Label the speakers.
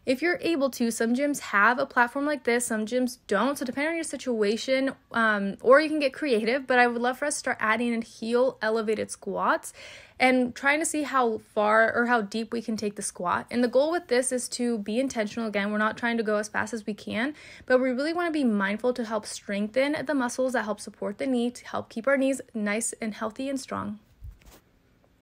Speaker 1: If you're able to, some gyms have a platform like this, some gyms don't. So depending on your situation, or you can get creative, but I would love for us to start adding in heel elevated squats and trying to see how far or how deep we can take the squat. And the goal with this is to be intentional. Again, we're not trying to go as fast as we can, but we really want to be mindful to help strengthen the muscles that help support the knee, to help keep our knees nice and healthy and strong.